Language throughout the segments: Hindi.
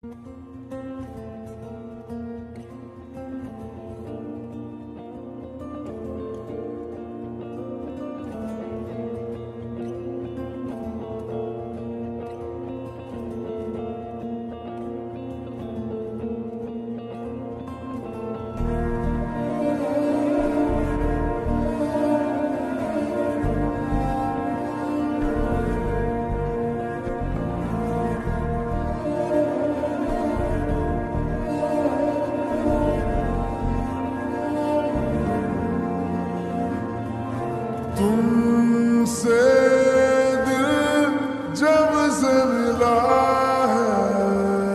तुमसे दिल जब से मिला है,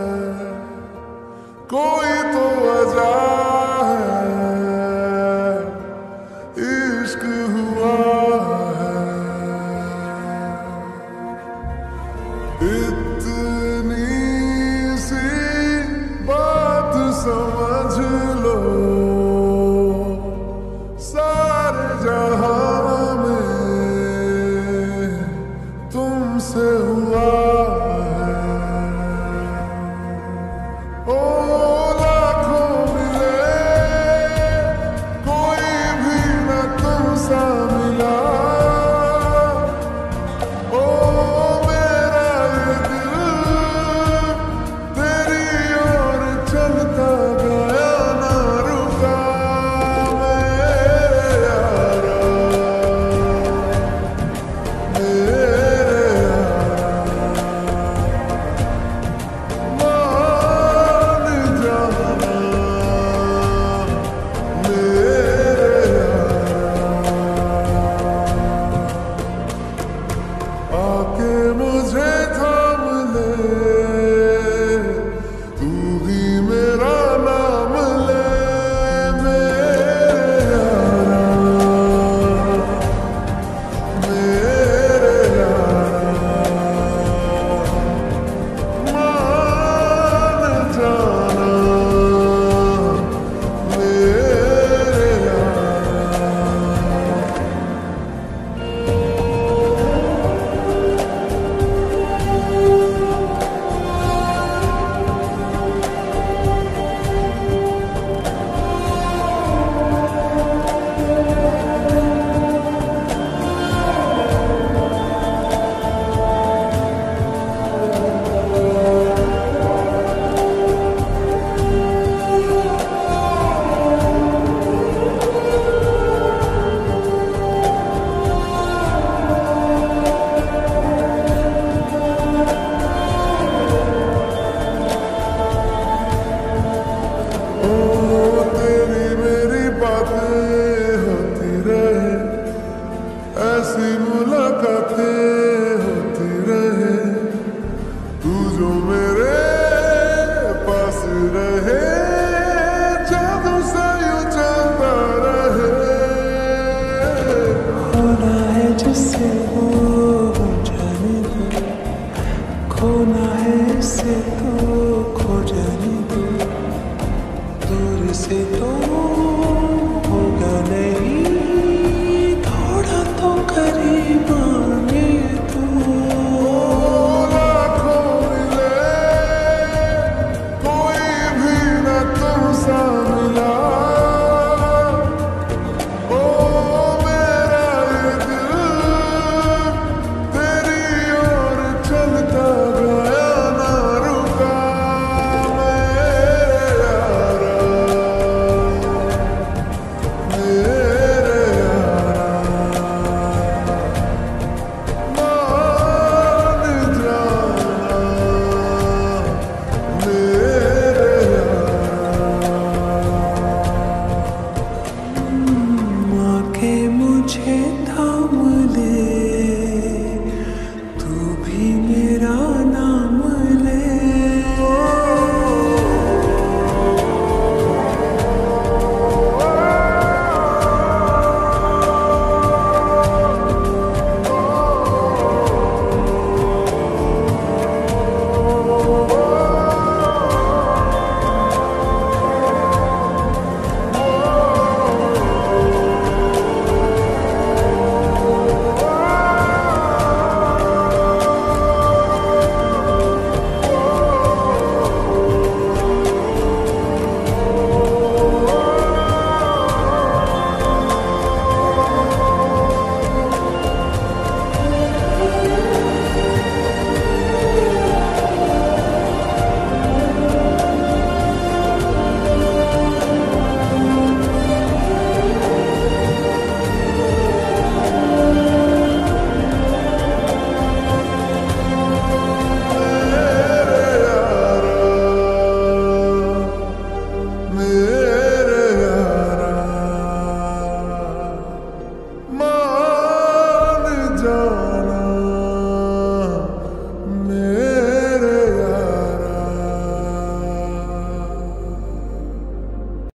कोई तो वजह है, इश्क हुआ है। इतनी सी बात समझ लो, सारे जहां तुमसे हुआ है। ओ लाखों मिले, कोई भी न तुमसा मिला। ओ मेरा ये दिल तेरी ओर चलता गया, ना रुका मेरे यारा, आके मुझे थाम ले, तू ही मेरा नाम ले मेरे यारा, मेरे यारा, मान जाना मेरे यारा। ऐसी मुलाकातें होती रहे, तू जो मेरे पास रहे, जादू सा यूं चलता रहे। होना है जिससे वो हो जाने दो, खोना है इससे तो खो जाने दो।